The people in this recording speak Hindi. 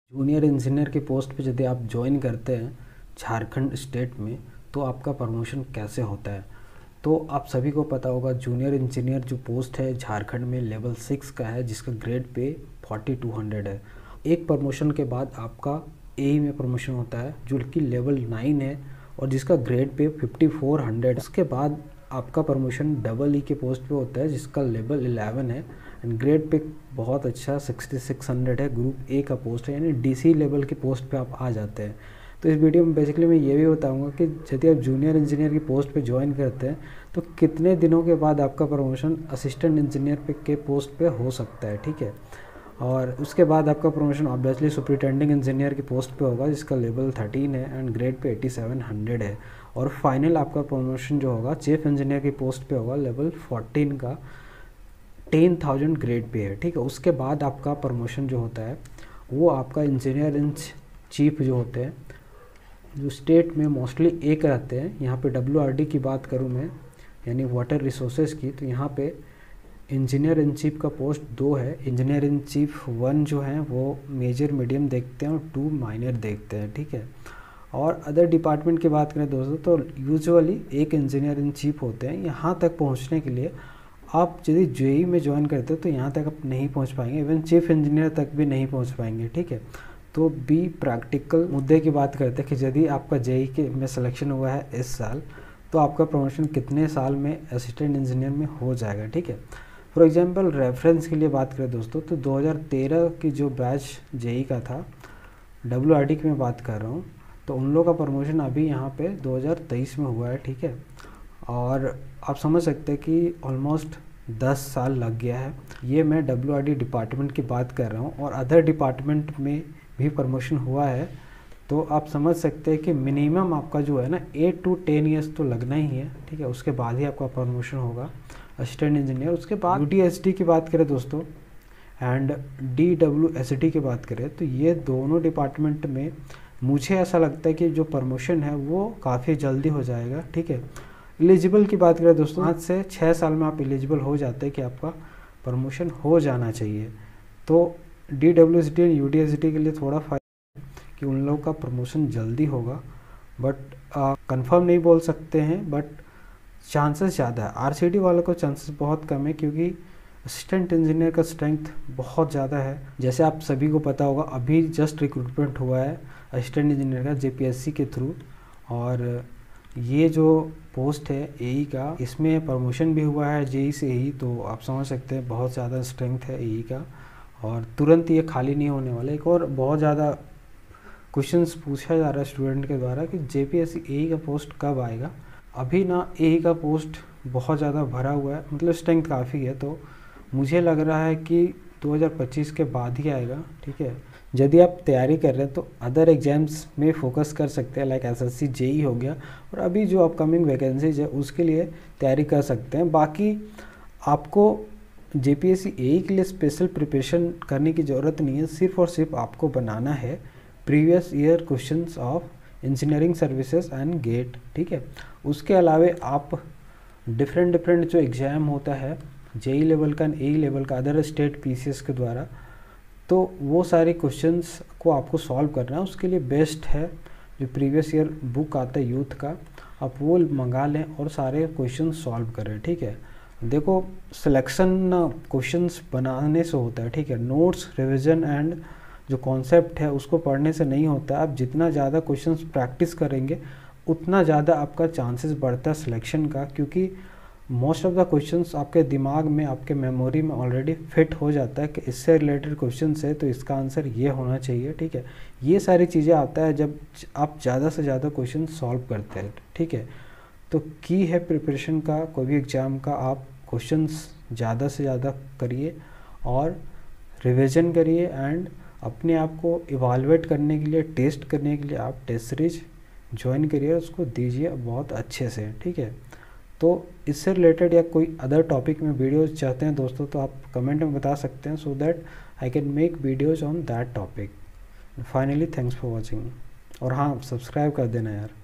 जूनियर इंजीनियर की पोस्ट पे यदि आप ज्वाइन करते हैं झारखंड स्टेट में तो आपका प्रमोशन कैसे होता है। तो आप सभी को पता होगा जूनियर इंजीनियर जो पोस्ट है झारखंड में लेवल 6 का है, जिसका ग्रेड पे 4200 है। एक प्रमोशन के बाद आपका एई में प्रमोशन होता है जो कि लेवल 9 है और जिसका ग्रेड पे 5400। उसके बाद आपका प्रमोशन डबल ई के पोस्ट पे होता है जिसका लेवल 11 है एंड ग्रेड पे बहुत अच्छा 6600 है। ग्रुप ए का पोस्ट है, यानी डीसी लेवल के पोस्ट पे आप आ जाते हैं। तो इस वीडियो में बेसिकली मैं ये भी बताऊंगा कि यदि आप जूनियर इंजीनियर की पोस्ट पे ज्वाइन करते हैं तो कितने दिनों के बाद आपका प्रमोशन असिस्टेंट इंजीनियर के पोस्ट पे हो सकता है, ठीक है। और उसके बाद आपका प्रमोशन ऑब्वियसली सुपरिटेंडिंग इंजीनियर की पोस्ट पे होगा जिसका लेवल 13 है एंड ग्रेड पे 8700 है। और फाइनल आपका प्रमोशन जो होगा चीफ इंजीनियर की पोस्ट पे होगा लेवल 14 का 10,000 ग्रेड पे है, ठीक है। उसके बाद आपका प्रमोशन जो होता है वो आपका इंजीनियर इन चीफ जो होते हैं जो स्टेट में मोस्टली एक रहते हैं। यहाँ पे WRD की बात करूँ मैं, यानी वाटर रिसोर्सेज की, तो यहाँ पे इंजीनियर इन चीफ का पोस्ट 2 है। इंजीनियर इन चीफ 1 जो है वो मेजर मीडियम देखते हैं और 2 माइनर देखते हैं, ठीक है। और अदर डिपार्टमेंट की बात करें दोस्तों तो यूजुअली एक इंजीनियर इन चीफ होते हैं। यहाँ तक पहुँचने के लिए आप यदि जेई में ज्वाइन करते हो तो यहाँ तक आप नहीं पहुँच पाएंगे, इवन चीफ इंजीनियर तक भी नहीं पहुँच पाएंगे, ठीक है। तो बी प्रैक्टिकल मुद्दे की बात करते हैं कि यदि आपका जेई के में सिलेक्शन हुआ है इस साल तो आपका प्रमोशन कितने साल में असिस्टेंट इंजीनियर में हो जाएगा, ठीक है। फॉर एग्जांपल रेफरेंस के लिए बात करें दोस्तों तो 2013 की जो बैच जेई का था, WRD की मैं बात कर रहा हूँ, तो उन लोगों का प्रमोशन अभी यहाँ पे 2023 में हुआ है, ठीक है। और आप समझ सकते हैं कि ऑलमोस्ट 10 साल लग गया है। ये मैं WRD डिपार्टमेंट की बात कर रहा हूँ और अदर डिपार्टमेंट में भी प्रमोशन हुआ है। तो आप समझ सकते हैं कि मिनिमम आपका जो है ना 8 to 10 ईयर्स तो लगना ही है, ठीक है। उसके बाद ही आपका प्रमोशन होगा असिस्टेंट इंजीनियर। उसके बाद UDSD की बात करें दोस्तों एंड DWSD की बात करें तो ये दोनों डिपार्टमेंट में मुझे ऐसा लगता है कि जो प्रमोशन है वो काफ़ी जल्दी हो जाएगा, ठीक है। एलिजिबल की बात करें दोस्तों 5 से 6 साल में आप एलिजिबल हो जाते हैं कि आपका प्रमोशन हो जाना चाहिए। तो DWSD और UDSD के लिए थोड़ा फायदा कि उन लोगों का प्रमोशन जल्दी होगा, बट कंफर्म नहीं बोल सकते हैं, बट चांसेस ज़्यादा है। RCD वालों को चांसेस बहुत कम है क्योंकि असिस्टेंट इंजीनियर का स्ट्रेंथ बहुत ज़्यादा है। जैसे आप सभी को पता होगा अभी जस्ट रिक्रूटमेंट हुआ है असिस्टेंट इंजीनियर का JPSC के थ्रू, और ये जो पोस्ट है AE का इसमें प्रमोशन भी हुआ है JEE से AE, तो आप समझ सकते हैं बहुत ज़्यादा स्ट्रेंथ है AE का और तुरंत ये खाली नहीं होने वाला। एक और बहुत ज़्यादा क्वेश्चंस पूछा जा रहा है स्टूडेंट के द्वारा कि JPSC AE का पोस्ट कब आएगा। अभी ना AE का पोस्ट बहुत ज़्यादा भरा हुआ है, मतलब स्ट्रेंथ काफ़ी है, तो मुझे लग रहा है कि 2025 के बाद ही आएगा, ठीक है। यदि आप तैयारी कर रहे हैं तो अदर एग्जाम्स में फोकस कर सकते हैं, लाइक SSC JEE हो गया, और अभी जो अपकमिंग वैकेंसीज है उसके लिए तैयारी कर सकते हैं। बाकी आपको JPSC AE के लिए स्पेशल प्रिपरेशन करने की ज़रूरत नहीं है, सिर्फ और सिर्फ आपको बनाना है previous year questions of engineering services and GATE, ठीक है। उसके अलावे आप डिफरेंट जो एग्ज़ाम होता है JEE लेवल का AE लेवल का अदर स्टेट PCS के द्वारा, तो वो सारे क्वेश्चंस को आपको सॉल्व करना है। उसके लिए बेस्ट है जो प्रीवियस ईयर बुक आता है यूथ का, आप वो मंगा लें और सारे क्वेश्चन सॉल्व करें, ठीक है। देखो सिलेक्शन क्वेश्चंस बनाने से होता है, ठीक है। नोट्स रिवीजन एंड जो कॉन्सेप्ट है उसको पढ़ने से नहीं होता। आप जितना ज़्यादा क्वेश्चंस प्रैक्टिस करेंगे उतना ज़्यादा आपका चांसेस बढ़ता है सिलेक्शन का, क्योंकि मोस्ट ऑफ द क्वेश्चंस आपके दिमाग में आपके मेमोरी में ऑलरेडी फिट हो जाता है कि इससे रिलेटेड क्वेश्चंस है तो इसका आंसर ये होना चाहिए, ठीक है। ये सारी चीज़ें आता है जब आप ज़्यादा से ज़्यादा क्वेश्चन सॉल्व करते हैं, ठीक है। तो की है प्रिपरेशन का, कोई भी एग्ज़ाम का आप क्वेश्चंस ज़्यादा से ज़्यादा करिए और रिविज़न करिए एंड अपने आप को इवालुएट करने के लिए, टेस्ट करने के लिए आप टेस्ट सीरीज ज्वाइन करिए, उसको दीजिए बहुत अच्छे से, ठीक है। तो इससे रिलेटेड या कोई अदर टॉपिक में वीडियोज़ चाहते हैं दोस्तों तो आप कमेंट में बता सकते हैं, so that I can make videos on that topic. Finally thanks for watching, और हाँ सब्सक्राइब कर देना यार।